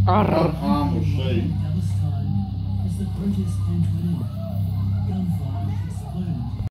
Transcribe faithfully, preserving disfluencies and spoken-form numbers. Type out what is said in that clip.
Arr. One arm will see. Dallas time as the protest came to an end. Gunfire exploded